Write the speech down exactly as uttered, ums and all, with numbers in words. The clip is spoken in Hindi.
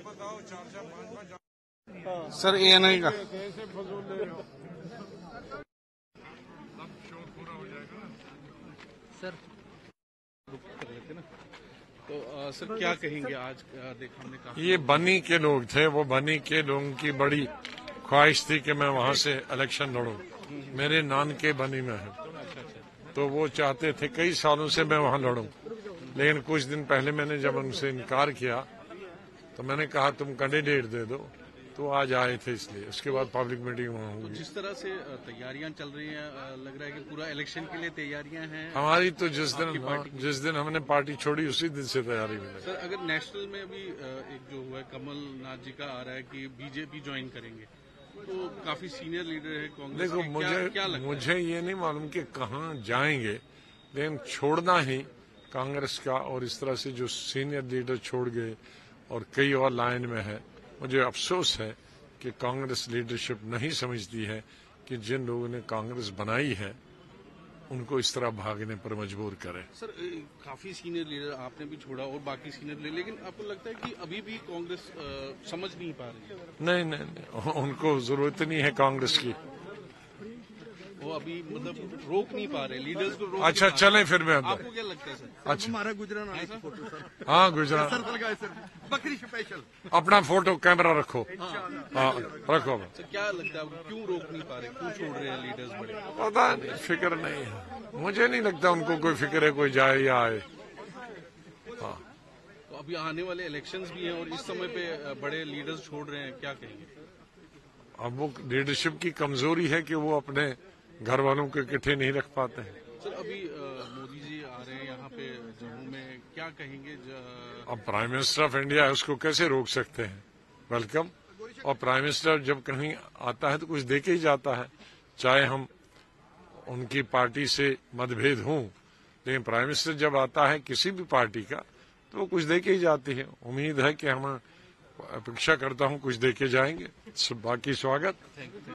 सर ए नहीं का सर कर लेते ना तो आ, सर क्या कहेंगे आज आ, देखा हमने कहा ये बनी के लोग थे, वो बनी के लोगों की बड़ी ख्वाहिश थी कि मैं वहां से इलेक्शन लड़ूं। मेरे नान के बनी में है, तो वो चाहते थे कई सालों से मैं वहां लड़ूं, लेकिन कुछ दिन पहले मैंने जब उनसे इनकार किया तो मैंने कहा तुम कैंडिडेट दे दो, तो आज आए थे इसलिए। उसके बाद पब्लिक मीटिंग वहां तो हुई। जिस तरह से तैयारियां चल रही हैं, लग रहा है कि पूरा इलेक्शन के लिए तैयारियां हैं हमारी तो जिस दिन हाँ, जिस दिन हमने पार्टी छोड़ी उसी दिन से तैयारी में लगे। सर अगर नेशनल में अभी एक जो हुआ है कमलनाथ जी का आ रहा है कि बीजेपी ज्वाइन करेंगे, तो काफी सीनियर लीडर है कांग्रेस देखो के, मुझे क्या, क्या लगता मुझे ये नहीं मालूम कि कहाँ जाएंगे, लेकिन छोड़ना ही कांग्रेस का, और इस तरह से जो सीनियर लीडर छोड़ गए और कई और लाइन में है, मुझे अफसोस है कि कांग्रेस लीडरशिप नहीं समझती है कि जिन लोगों ने कांग्रेस बनाई है उनको इस तरह भागने पर मजबूर करे। सर काफी सीनियर लीडर आपने भी छोड़ा और बाकी सीनियर लीडर, लेकिन आपको लगता है कि अभी भी कांग्रेस आ, समझ नहीं पा रही है? नहीं नहीं नहीं, उनको जरूरत नहीं है कांग्रेस की। वो अभी मतलब रोक नहीं पा रहे, लीडर्स को रोक अच्छा चलें फिर मैं अंदर। आपको क्या लगता है सर? अच्छा हमारा गुजरान आया था फोटो सर। हाँ गुजरात सर लगा है सर, बकरी स्पेशल। अपना फोटो कैमरा रखो। हाँ रखो। सर क्या लगता है क्यों रोक नहीं पा रहे, क्यों छोड़ रहे हैं लीडर्स बड़े? पता नहीं, फिक्र नहीं है, मुझे नहीं लगता उनको कोई फिक्र है कोई जाए या आए। हाँ तो अभी आने वाले इलेक्शंस भी हैं और इस समय पे बड़े लीडर्स छोड़ रहे हैं, क्या कहेंगे? अब वो लीडरशिप की कमजोरी है कि वो अपने घर वालों को इकट्ठे नहीं रख पाते हैं। सर अभी मोदी जी आ रहे हैं यहाँ पे जम्मू में, क्या कहेंगे? ज... अब प्राइम मिनिस्टर ऑफ इंडिया है, उसको कैसे रोक सकते हैं? वेलकम। और प्राइम मिनिस्टर जब कहीं आता है तो कुछ दे के ही जाता है, चाहे हम उनकी पार्टी से मतभेद हों, लेकिन प्राइम मिनिस्टर जब आता है किसी भी पार्टी का तो वो कुछ दे के ही जाती है। उम्मीद है कि हम, अपेक्षा करता हूं कुछ दे के जाएंगे। बाकी स्वागत।